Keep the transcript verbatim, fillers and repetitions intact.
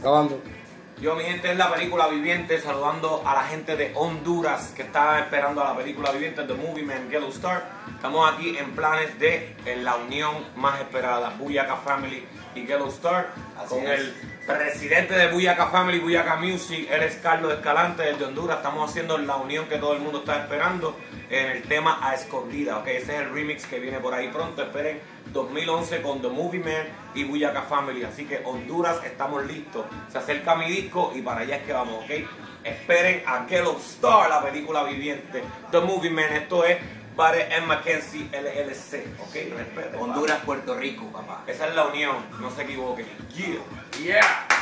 Grabando. Yo, mi gente, es la película Viviente, saludando a la gente de Honduras que está esperando a la película Viviente, The Movie Man, Yellow Star. Estamos aquí en planes de en la unión más esperada, Booyaka Family y Yellow Star, Así con es. el presidente de Booyaka Family, Booyaka Music, él es Carlos Escalante, el de Honduras. Estamos haciendo la unión que todo el mundo está esperando en el tema A Escondida, ¿ok? Ese es el remix que viene por ahí pronto. Esperen dos mil once con The Movie Man y Booyaka Family. Así que Honduras, estamos listos. Se acerca mi disco y para allá es que vamos, ¿ok? Esperen a Yellow Star, la película Viviente, The Movie Man. Esto es Bare M. Mackenzie L L C, ¿ok? Respeten. Honduras, Puerto Rico, papá. Esa es la unión, no se equivoquen. Yeah. Yeah.